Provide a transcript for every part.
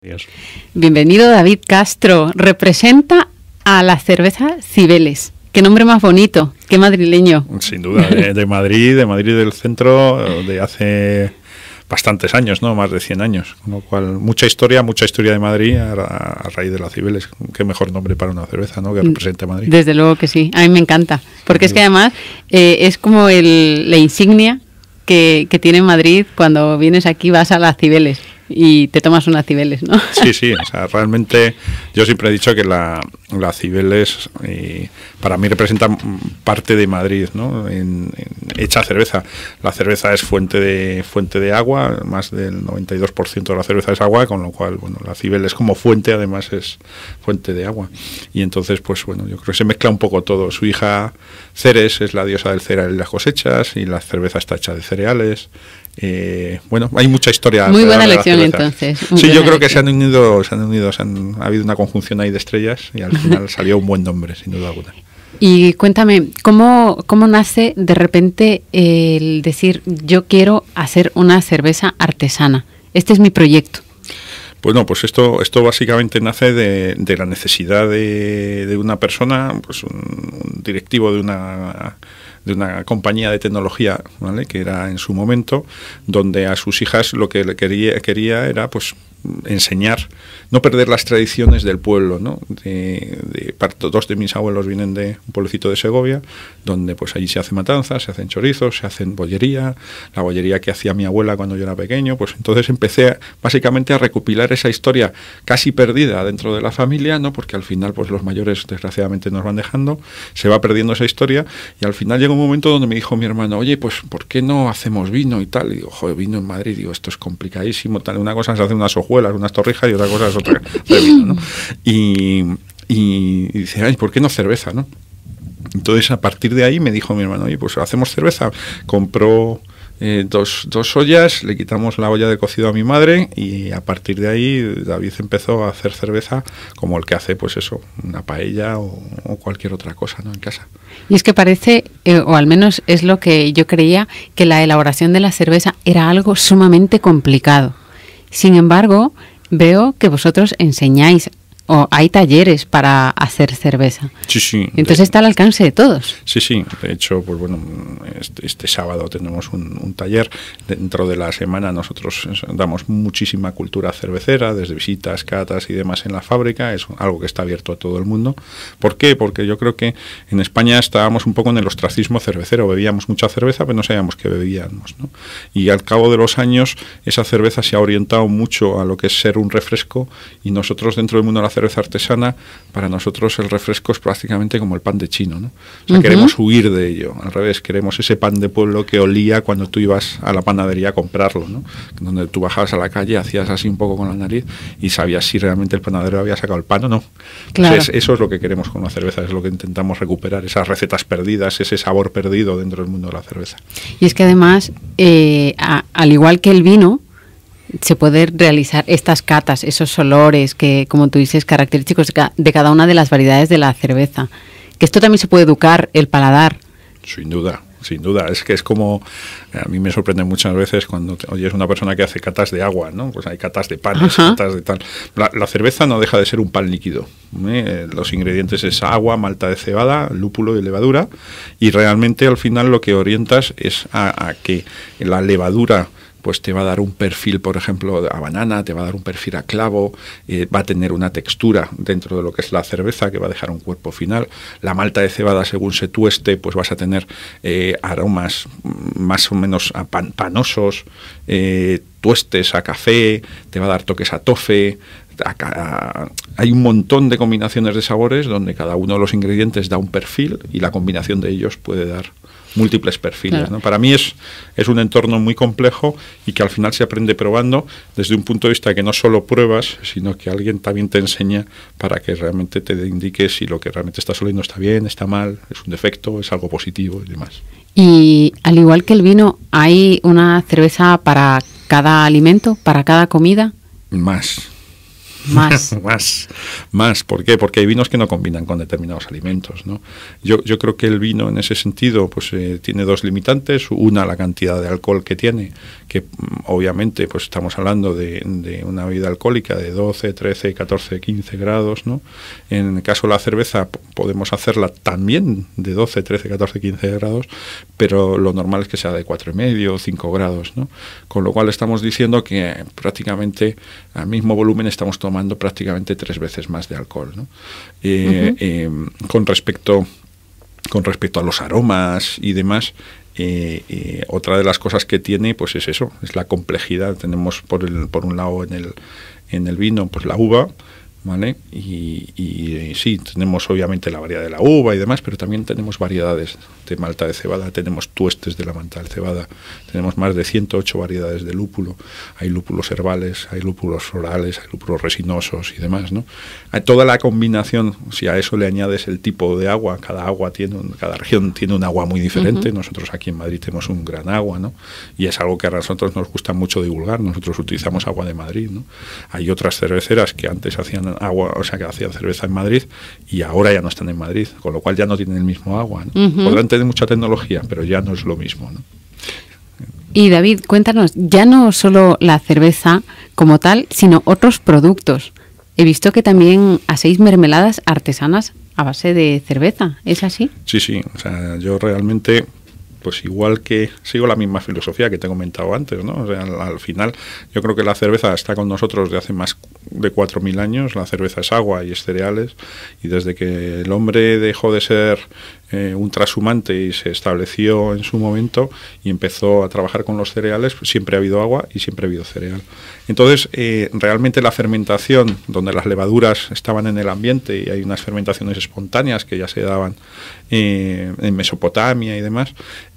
Adiós. Bienvenido, David Castro. Representa a la cerveza Cibeles. Qué nombre más bonito, qué madrileño. Sin duda, de Madrid del centro, de hace bastantes años, ¿no? Más de 100 años. Con lo cual, mucha historia de Madrid a raíz de la Cibeles. Qué mejor nombre para una cerveza, ¿no? Que represente a Madrid. Desde luego que sí, a mí me encanta. Porque es que además es como la insignia que tiene Madrid cuando vienes aquí, vas a las Cibeles y te tomas unas Cibeles, ¿no? Sí, o sea, realmente yo siempre he dicho que la Cibeles para mí representa parte de Madrid, ¿no? Hecha cerveza. La cerveza es fuente de agua, más del 92% de la cerveza es agua, con lo cual, bueno, la Cibeles como fuente además es fuente de agua. Y entonces, pues bueno, yo creo que se mezcla un poco todo. Su hija Ceres es la diosa del cereal y las cosechas, y la cerveza está hecha de cereales. Bueno, hay mucha historia. Muy buena lección entonces. Sí, yo creo que se han unido, ha habido una conjunción ahí de estrellas y al final salió un buen nombre, sin duda alguna. Y cuéntame, ¿cómo nace de repente el decir yo quiero hacer una cerveza artesana? Este es mi proyecto. Bueno, pues esto básicamente nace de la necesidad de una persona, pues un directivo de una compañía de tecnología, ¿vale? Que era en su momento, donde a sus hijas lo que quería era pues enseñar, no perder las tradiciones del pueblo, ¿no? Dos de mis abuelos vienen de un pueblecito de Segovia, donde pues allí se hace matanzas, se hacen chorizos, se hacen bollería, la bollería que hacía mi abuela cuando yo era pequeño. Pues entonces empecé básicamente a recopilar esa historia casi perdida dentro de la familia, ¿no? Porque al final pues los mayores desgraciadamente nos van dejando, se va perdiendo esa historia, y al final llegó un momento donde me dijo mi hermano, oye, pues ¿por qué no hacemos vino y tal? Y digo, joder, vino en Madrid, digo, esto es complicadísimo, tal. Una cosa es hacer unas hojuelas, unas torrijas, y otra cosa es otra de vino, ¿no? Y dice, ay, ¿por qué no cerveza, no? Entonces a partir de ahí me dijo mi hermano, oye, pues hacemos cerveza. Compró dos ollas, le quitamos la olla de cocido a mi madre, y a partir de ahí David empezó a hacer cerveza como el que hace, pues eso, una paella o cualquier otra cosa, ¿no? En casa. Y es que parece, o al menos es lo que yo creía, que la elaboración de la cerveza era algo sumamente complicado. Sin embargo, veo que vosotros enseñáis o hay talleres para hacer cerveza. Sí. Entonces está al alcance de todos. Sí. De hecho, pues bueno, este sábado tenemos un taller. Dentro de la semana nosotros damos muchísima cultura cervecera, desde visitas, catas y demás en la fábrica. Es algo que está abierto a todo el mundo. ¿Por qué? Porque yo creo que en España estábamos un poco en el ostracismo cervecero. Bebíamos mucha cerveza, pero no sabíamos qué bebíamos, ¿no? Y al cabo de los años esa cerveza se ha orientado mucho a lo que es ser un refresco, y nosotros dentro del mundo de la cerveza artesana, para nosotros el refresco es prácticamente como el pan de chino, ¿no? O sea, queremos huir de ello, al revés, queremos ese pan de pueblo que olía cuando tú ibas a la panadería a comprarlo, ¿no? Donde tú bajabas a la calle, hacías así un poco con la nariz y sabías si realmente el panadero había sacado el pan o no. Claro. Entonces, eso es lo que queremos con la cerveza, es lo que intentamos recuperar, esas recetas perdidas, ese sabor perdido dentro del mundo de la cerveza. Y es que además, al igual que el vino, se puede realizar estas catas, esos olores que, como tú dices, característicos de cada una de las variedades de la cerveza. Que esto también se puede educar el paladar. Sin duda. Es que es como, a mí me sorprende muchas veces cuando oyes una persona que hace catas de agua, ¿no? Pues hay catas de panes, catas de tal. La cerveza no deja de ser un pan líquido. Los ingredientes es agua, malta de cebada, lúpulo y levadura, y realmente al final lo que orientas es a que la levadura pues te va a dar un perfil, por ejemplo, a banana, te va a dar un perfil a clavo, va a tener una textura dentro de lo que es la cerveza que va a dejar un cuerpo final. La malta de cebada, según se tueste, pues vas a tener aromas más o menos panosos, tuestes a café, te va a dar toques a tofe. Hay un montón de combinaciones de sabores donde cada uno de los ingredientes da un perfil y la combinación de ellos puede dar múltiples perfiles, claro, ¿no? Para mí es un entorno muy complejo y que al final se aprende probando desde un punto de vista que no solo pruebas, sino que alguien también te enseña para que realmente te indique si lo que realmente estás oliendo está bien, está mal, es un defecto, es algo positivo y demás. Y al igual que el vino, ¿hay una cerveza para cada alimento, para cada comida? Más. Más. más. ¿Por qué? Porque hay vinos que no combinan con determinados alimentos, ¿no? Yo creo que el vino en ese sentido pues tiene dos limitantes. Una, la cantidad de alcohol que tiene, que obviamente pues estamos hablando de una bebida alcohólica de 12, 13, 14, 15 grados, ¿no? En el caso de la cerveza podemos hacerla también de 12, 13, 14, 15 grados, pero lo normal es que sea de 4,5 o 5 grados, ¿no? Con lo cual estamos diciendo que prácticamente al mismo volumen estamos tomando prácticamente 3 veces más de alcohol, ¿no? Con respecto a los aromas y demás, otra de las cosas que tiene pues es eso, es la complejidad. Tenemos por un lado en el vino pues la uva, ¿vale? Y sí, tenemos obviamente la variedad de la uva y demás, pero también tenemos variedades de malta de cebada, tenemos tuestes de la malta de cebada, tenemos más de 108 variedades de lúpulo, hay lúpulos herbales, hay lúpulos florales, hay lúpulos resinosos y demás, ¿no? Hay toda la combinación, si a eso le añades el tipo de agua, cada región tiene un agua muy diferente. Nosotros aquí en Madrid tenemos un gran agua, ¿no? Y es algo que a nosotros nos gusta mucho divulgar. Nosotros utilizamos agua de Madrid, ¿no? Hay otras cerveceras que antes hacían agua, o sea, que hacían cerveza en Madrid y ahora ya no están en Madrid, con lo cual ya no tienen el mismo agua, ¿no? Podrán tener mucha tecnología, pero ya no es lo mismo, ¿no? Y David, cuéntanos, ya no solo la cerveza como tal, sino otros productos. He visto que también hacéis mermeladas artesanas a base de cerveza, ¿es así? Sí, o sea, yo realmente pues igual que sigo la misma filosofía que te he comentado antes, ¿no? O sea, al final yo creo que la cerveza está con nosotros de hace más de 4.000 años. La cerveza es agua y es cereales, y desde que el hombre dejó de ser un trashumante y se estableció en su momento y empezó a trabajar con los cereales, pues siempre ha habido agua y siempre ha habido cereal. Entonces, realmente la fermentación, donde las levaduras estaban en el ambiente, y hay unas fermentaciones espontáneas que ya se daban en Mesopotamia y demás,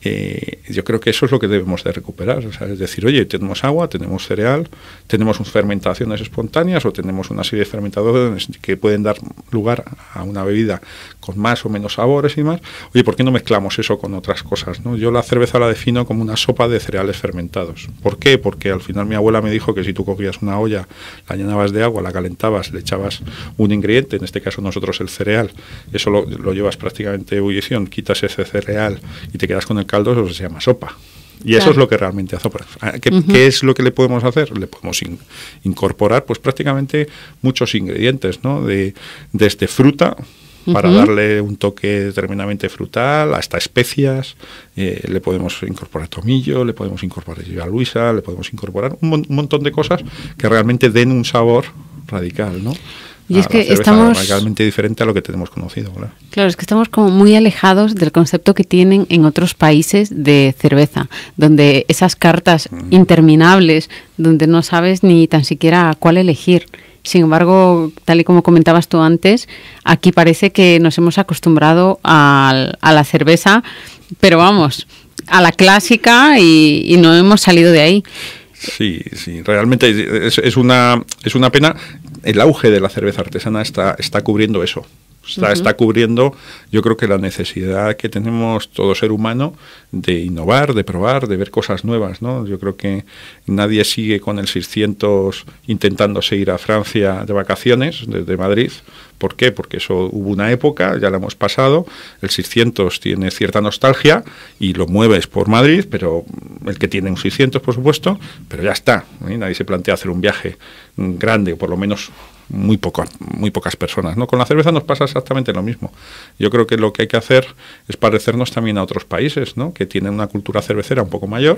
yo creo que eso es lo que debemos de recuperar. O sea, es decir, oye, tenemos agua, tenemos cereal, tenemos fermentaciones espontáneas o tenemos una serie de fermentadores que pueden dar lugar a una bebida con más o menos sabores y demás. Oye, ¿por qué no mezclamos eso con otras cosas, ¿no? Yo la cerveza la defino como una sopa de cereales fermentados. ¿Por qué? Porque al final mi abuela me dijo que si tú cogías una olla, la llenabas de agua, la calentabas, le echabas un ingrediente, en este caso nosotros el cereal, eso lo llevas prácticamente a ebullición, quitas ese cereal y te quedas con el caldo, eso se llama sopa. Y eso es lo que realmente hace. ¿Qué es lo que le podemos hacer? Le podemos incorporar pues prácticamente muchos ingredientes, ¿no? Desde fruta, para darle un toque tremendamente frutal, hasta especias, le podemos incorporar tomillo, le podemos incorporar lluvia luisa, le podemos incorporar un montón de cosas que realmente den un sabor radical, ¿no? Y es que estamos radicalmente diferente a lo que tenemos conocido, ¿verdad? Claro, es que estamos como muy alejados del concepto que tienen en otros países de cerveza, donde esas cartas interminables, donde no sabes ni tan siquiera cuál elegir. Sin embargo, tal y como comentabas tú antes, aquí parece que nos hemos acostumbrado a la cerveza, pero vamos, a la clásica y no hemos salido de ahí. Sí, realmente es una pena. El auge de la cerveza artesana está cubriendo eso. Está cubriendo, yo creo que la necesidad que tenemos todo ser humano de innovar, de probar, de ver cosas nuevas, ¿no? Yo creo que nadie sigue con el 600 intentándose ir a Francia de vacaciones desde Madrid. ¿Por qué? Porque eso hubo una época, ya la hemos pasado, el 600 tiene cierta nostalgia y lo mueves por Madrid, pero el que tiene un 600, por supuesto, pero ya está, ¿eh? Nadie se plantea hacer un viaje grande, por lo menos muy pocas personas, ¿no? Con la cerveza nos pasa exactamente lo mismo. Yo creo que lo que hay que hacer es parecernos también a otros países, ¿no? Que tienen una cultura cervecera un poco mayor.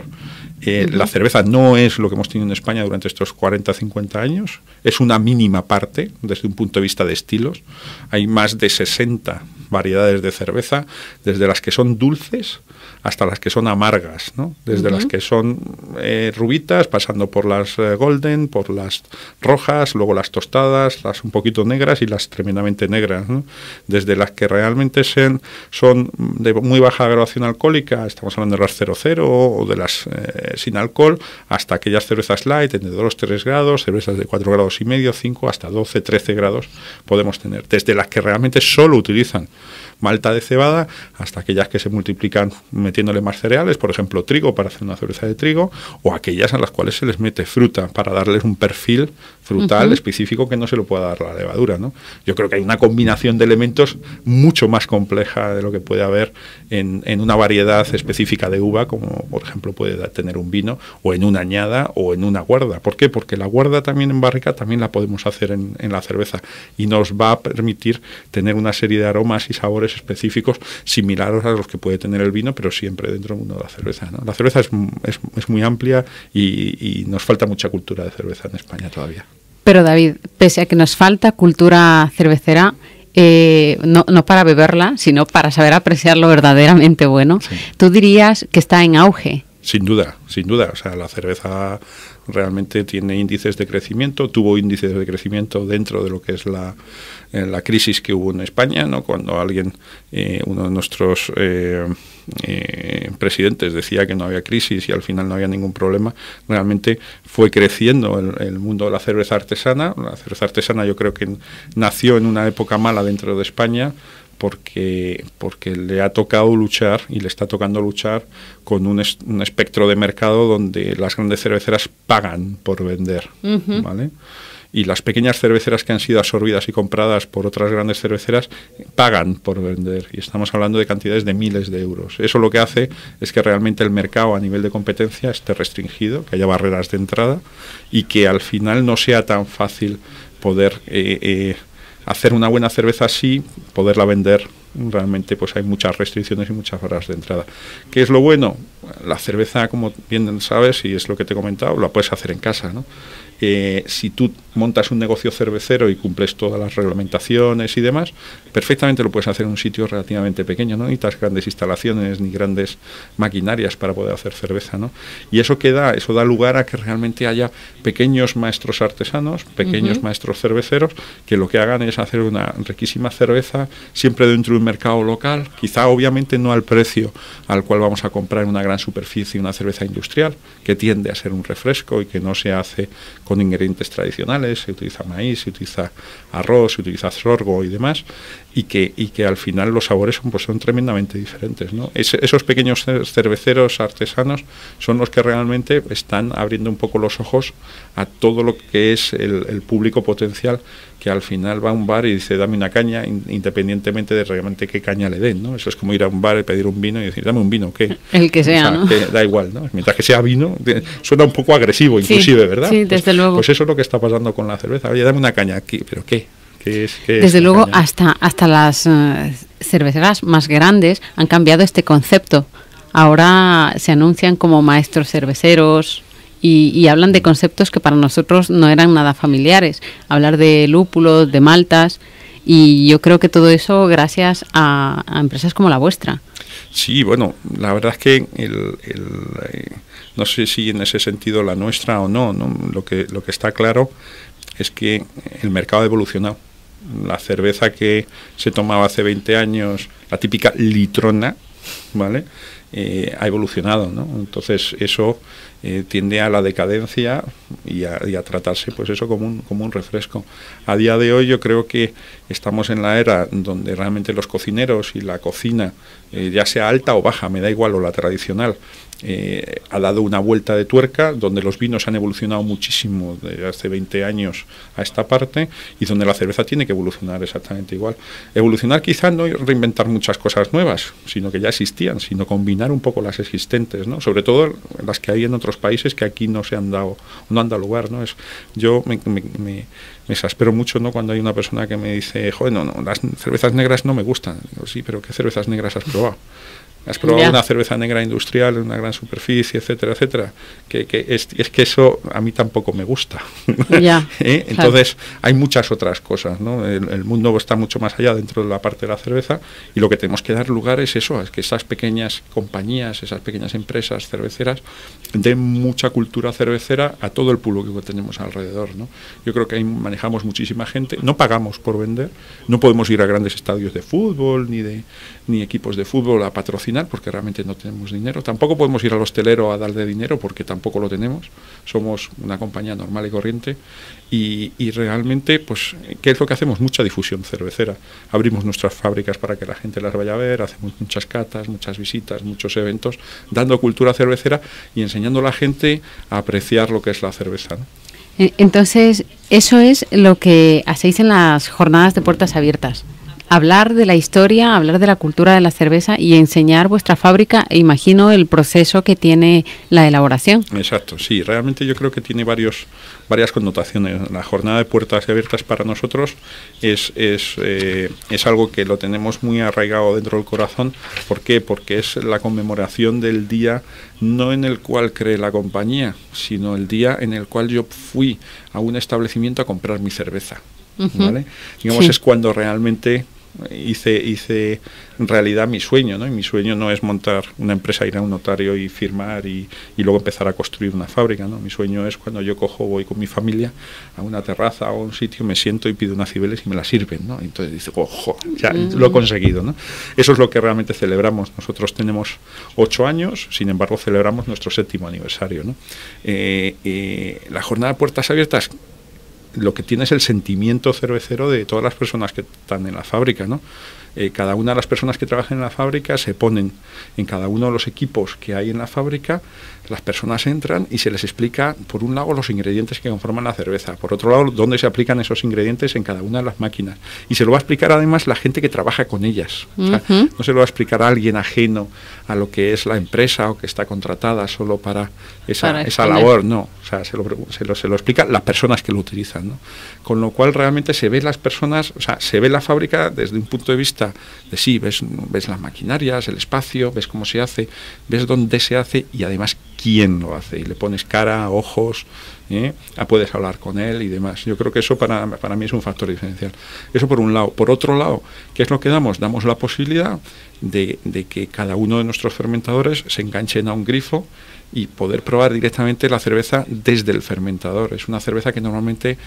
La cerveza no es lo que hemos tenido en España durante estos 40, 50 años. Es una mínima parte desde un punto de vista de estilos. Hay más de 60 variedades de cerveza, desde las que son dulces hasta las que son amargas, ¿no? Desde las que son rubitas, pasando por las golden, por las rojas, luego las tostadas, las un poquito negras y las tremendamente negras, ¿no? Desde las que realmente son de muy baja graduación alcohólica, estamos hablando de las 0,0 o de las sin alcohol, hasta aquellas cervezas light, de 2-3 grados, cervezas de 4 grados y medio, 5, hasta 12, 13 grados podemos tener. Desde las que realmente solo utilizan malta de cebada, hasta aquellas que se multiplican metiéndole más cereales, por ejemplo trigo para hacer una cerveza de trigo, o aquellas a las cuales se les mete fruta para darles un perfil frutal específico que no se lo pueda dar la levadura, ¿no? Yo creo que hay una combinación de elementos mucho más compleja de lo que puede haber en una variedad específica de uva, como por ejemplo puede tener un vino, o en una añada o en una guarda. ¿Por qué? Porque la guarda también en barrica también la podemos hacer en la cerveza y nos va a permitir tener una serie de aromas y sabores específicos similares a los que puede tener el vino, pero siempre dentro del mundo de la cerveza, ¿no? La cerveza es muy amplia y nos falta mucha cultura de cerveza en España todavía. Pero David, pese a que nos falta cultura cervecera, no para beberla, sino para saber apreciar lo verdaderamente bueno, sí. ¿Tú dirías que está en auge? Sin duda. O sea, la cerveza realmente tiene índices de crecimiento, tuvo índices de crecimiento dentro de lo que es la crisis que hubo en España, ¿no? Cuando uno de nuestros presidentes decía que no había crisis y al final no había ningún problema, realmente fue creciendo el mundo de la cerveza artesana. La cerveza artesana yo creo que nació en una época mala dentro de España, porque le ha tocado luchar y le está tocando luchar con un espectro de mercado donde las grandes cerveceras pagan por vender, ¿vale? Y las pequeñas cerveceras que han sido absorbidas y compradas por otras grandes cerveceras pagan por vender, y estamos hablando de cantidades de miles de euros. Eso lo que hace es que realmente el mercado a nivel de competencia esté restringido, que haya barreras de entrada y que al final no sea tan fácil poder hacer una buena cerveza así, poderla vender. Realmente pues hay muchas restricciones y muchas barreras de entrada. ¿Qué es lo bueno? La cerveza, como bien sabes, y es lo que te he comentado, la puedes hacer en casa, ¿no? Si tú montas un negocio cervecero y cumples todas las reglamentaciones y demás, perfectamente lo puedes hacer en un sitio relativamente pequeño, no necesitas grandes instalaciones ni grandes maquinarias para poder hacer cerveza, ¿no? Y eso da lugar a que realmente haya pequeños maestros artesanos, pequeños maestros cerveceros, que lo que hagan es hacer una riquísima cerveza, siempre dentro de un mercado local, quizá obviamente no al precio al cual vamos a comprar en una gran superficie una cerveza industrial, que tiende a ser un refresco y que no se hace con ingredientes tradicionales, se utiliza maíz, se utiliza arroz, se utiliza sorgo y demás, y que al final los sabores son tremendamente diferentes, ¿no? Esos pequeños cerveceros artesanos son los que realmente están abriendo un poco los ojos a todo lo que es el público potencial, que al final va a un bar y dice dame una caña, independientemente de realmente qué caña le den, ¿no? Eso es como ir a un bar y pedir un vino y decir dame un vino, ¿qué? El que sea, ¿no? Que da igual, ¿no? Mientras que sea vino, suena un poco agresivo inclusive, sí, ¿verdad? Sí, desde luego. Pues eso es lo que está pasando con la cerveza. Oye, dame una caña aquí, ¿pero qué? Desde luego, hasta las cerveceras más grandes han cambiado este concepto. Ahora se anuncian como maestros cerveceros y hablan de conceptos que para nosotros no eran nada familiares. Hablar de lúpulos, de maltas, y yo creo que todo eso gracias a empresas como la vuestra. Sí, bueno, la verdad es que no sé si en ese sentido la nuestra o no. Lo que está claro es que el mercado ha evolucionado. La cerveza que se tomaba hace 20 años, la típica litrona, ¿vale? Ha evolucionado, ¿no? Entonces eso tiende a la decadencia y a tratarse pues eso como un refresco. A día de hoy yo creo que estamos en la era donde realmente los cocineros y la cocina, ya sea alta o baja, me da igual, o la tradicional, ha dado una vuelta de tuerca, donde los vinos han evolucionado muchísimo desde hace 20 años a esta parte, y donde la cerveza tiene que evolucionar exactamente igual. Evolucionar quizá no reinventar muchas cosas nuevas, sino que ya existían, sino combinar un poco las existentes, ¿no? Sobre todo las que hay en otros países que aquí no han dado lugar, ¿no? Yo me exaspero mucho, ¿no?, cuando hay una persona que me dice, joder, no, las cervezas negras no me gustan. Digo, sí, pero ¿qué cervezas negras has probado? ¿Has probado una cerveza negra industrial en una gran superficie, etcétera, etcétera? Es que eso a mí tampoco me gusta. Entonces, hay muchas otras cosas, ¿no? El mundo está mucho más allá dentro de la parte de la cerveza, y lo que tenemos que dar lugar es eso, es que esas pequeñas compañías, esas pequeñas empresas cerveceras den mucha cultura cervecera a todo el público que tenemos alrededor, ¿no? Yo creo que ahí manejamos muchísima gente, no pagamos por vender, no podemos ir a grandes estadios de fútbol ni equipos de fútbol a patrocinar, patrocinar porque realmente no tenemos dinero. Tampoco podemos ir al hostelero a darle dinero porque tampoco lo tenemos. Somos una compañía normal y corriente y realmente, pues, ¿qué es lo que hacemos? Mucha difusión cervecera. Abrimos nuestras fábricas para que la gente las vaya a ver, hacemos muchas catas, muchas visitas, muchos eventos, dando cultura cervecera y enseñando a la gente a apreciar lo que es la cerveza, ¿no? Entonces, eso es lo que hacéis en las jornadas de puertas abiertas. Hablar de la historia, hablar de la cultura de la cerveza y enseñar vuestra fábrica, e imagino el proceso que tiene la elaboración. Exacto, sí, realmente yo creo que tiene varias connotaciones. La jornada de puertas abiertas para nosotros es algo que lo tenemos muy arraigado dentro del corazón. ¿Por qué? Porque es la conmemoración del día, no en el cual creé la compañía, sino el día en el cual yo fui a un establecimiento a comprar mi cerveza. ¿Vale? Digamos, sí. Es cuando realmente hice realidad mi sueño, ¿no? Y mi sueño no es montar una empresa, ir a un notario y firmar y luego empezar a construir una fábrica, ¿no? Mi sueño es cuando yo voy con mi familia a una terraza o a un sitio, me siento y pido unas Cibeles y me las sirven, ¿no? Entonces dice, ojo, ya lo he conseguido, ¿no? Eso es lo que realmente celebramos. Nosotros tenemos 8 años, sin embargo celebramos nuestro 7º aniversario, ¿no? La jornada de puertas abiertas, lo que tiene es el sentimiento cervecero de todas las personas que están en la fábrica, ¿no? Cada una de las personas que trabajan en la fábrica se ponen en cada uno de los equipos que hay en la fábrica, las personas entran y se les explica, por un lado, los ingredientes que conforman la cerveza, por otro lado, dónde se aplican esos ingredientes en cada una de las máquinas. Y se lo va a explicar además la gente que trabaja con ellas. O sea, no se lo va a explicar a alguien ajeno a lo que es la empresa o que está contratada solo para esa labor, no. O sea, se lo explica las personas que lo utilizan, ¿no? Con lo cual realmente se ve las personas, o sea, se ve la fábrica desde un punto de vista de sí, ves las maquinarias, el espacio, ves cómo se hace, ves dónde se hace y además quién lo hace. Y le pones cara, ojos, puedes hablar con él y demás. Yo creo que eso para mí es un factor diferencial. Eso por un lado. Por otro lado, ¿qué es lo que damos? Damos la posibilidad de que cada uno de nuestros fermentadores se enganchen a un grifo y poder probar directamente la cerveza desde el fermentador. Es una cerveza que normalmente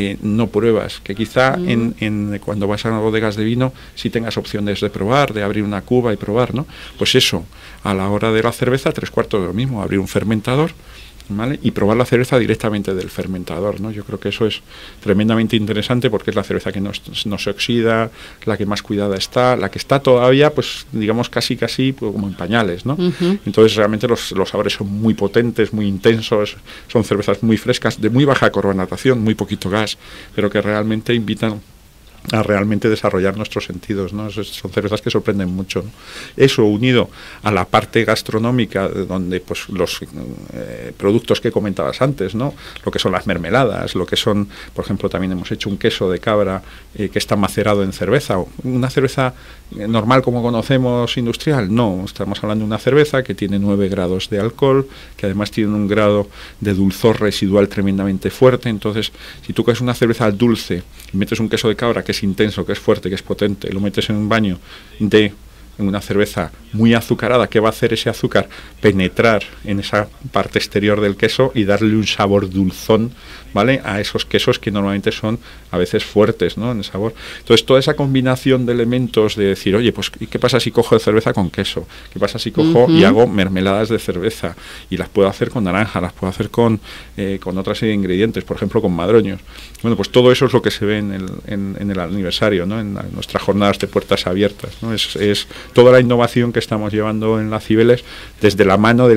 no pruebas, que quizá cuando vas a bodegas de vino sí tengas opciones de probar, de abrir una cuba y probar, ¿no? Pues eso, a la hora de la cerveza, 3/4 de lo mismo, abrir un fermentador, ¿vale? Y probar la cerveza directamente del fermentador, ¿no? Yo creo que eso es tremendamente interesante porque es la cerveza que no se oxida, la que más cuidada está, la que está todavía, pues digamos casi pues, como en pañales, ¿no? Entonces realmente los sabores son muy potentes, muy intensos, son cervezas muy frescas, de muy baja carbonatación, muy poquito gas, pero que realmente invitan a realmente desarrollar nuestros sentidos, ¿no? Son cervezas que sorprenden mucho, ¿no? Eso unido a la parte gastronómica, donde pues los productos que comentabas antes, ¿no? Lo que son las mermeladas, lo que son, por ejemplo, también hemos hecho un queso de cabra que está macerado en cerveza. Una cerveza normal como conocemos, industrial, no. Estamos hablando de una cerveza que tiene 9 grados de alcohol, que además tiene un grado de dulzor residual tremendamente fuerte. Entonces, si tú coges una cerveza dulce y metes un queso de cabra que es intenso, que es fuerte, que es potente, lo metes en un baño en una cerveza muy azucarada, ¿qué va a hacer ese azúcar? Penetrar en esa parte exterior del queso y darle un sabor dulzón, ¿vale? A esos quesos que normalmente son a veces fuertes, ¿no? En el sabor. Entonces, toda esa combinación de elementos de decir, oye, pues, ¿qué pasa si cojo cerveza con queso? ¿Qué pasa si cojo y hago mermeladas de cerveza? Y las puedo hacer con naranja, las puedo hacer con otra serie de ingredientes, por ejemplo, con madroños. Bueno, pues todo eso es lo que se ve en el aniversario, ¿no? En nuestras jornadas de puertas abiertas, ¿no? Es toda la innovación que estamos llevando en la Cibeles desde la mano de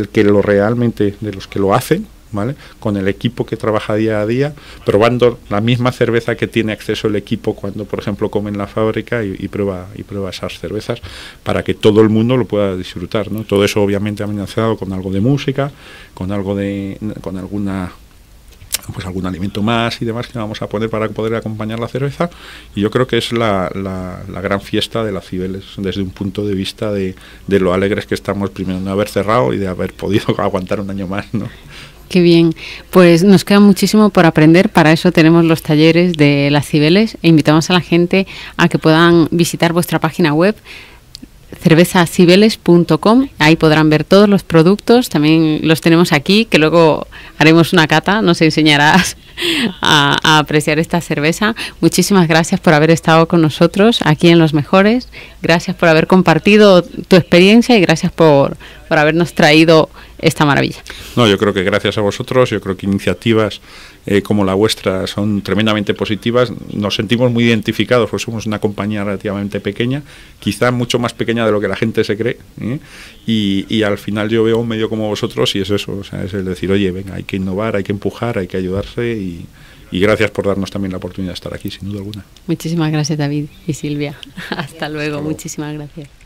los que lo hacen, ¿vale? Con el equipo que trabaja día a día, probando la misma cerveza que tiene acceso el equipo cuando, por ejemplo, come en la fábrica y prueba esas cervezas para que todo el mundo lo pueda disfrutar, ¿no? Todo eso obviamente amenazado con algo de música, con algún alimento más y demás que vamos a poner para poder acompañar la cerveza, y yo creo que es la gran fiesta de la Cibeles desde un punto de vista de lo alegres que estamos, primero de haber cerrado y de haber podido aguantar un año más, ¿no? Qué bien, pues nos queda muchísimo por aprender, para eso tenemos los talleres de las Cibeles e invitamos a la gente a que puedan visitar vuestra página web cervezacibeles.com. Ahí podrán ver todos los productos, también los tenemos aquí, que luego haremos una cata, nos enseñarás a apreciar esta cerveza. Muchísimas gracias por haber estado con nosotros aquí en Los Mejores, gracias por haber compartido tu experiencia y gracias por habernos traído esta maravilla. No, yo creo que gracias a vosotros, yo creo que iniciativas como la vuestra son tremendamente positivas. Nos sentimos muy identificados, pues somos una compañía relativamente pequeña, quizá mucho más pequeña de lo que la gente se cree, y al final yo veo un medio como vosotros y es eso, o sea, es el decir, oye, venga, hay que innovar, hay que empujar, hay que ayudarse y gracias por darnos también la oportunidad de estar aquí, sin duda alguna. Muchísimas gracias, David y Silvia. Hasta luego. Muchísimas gracias.